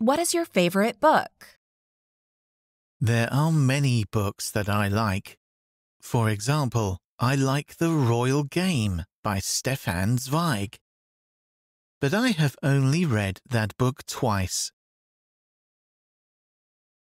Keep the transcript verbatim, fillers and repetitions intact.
What is your favorite book? There are many books that I like. For example, I like The Royal Game by Stefan Zweig. But I have only read that book twice.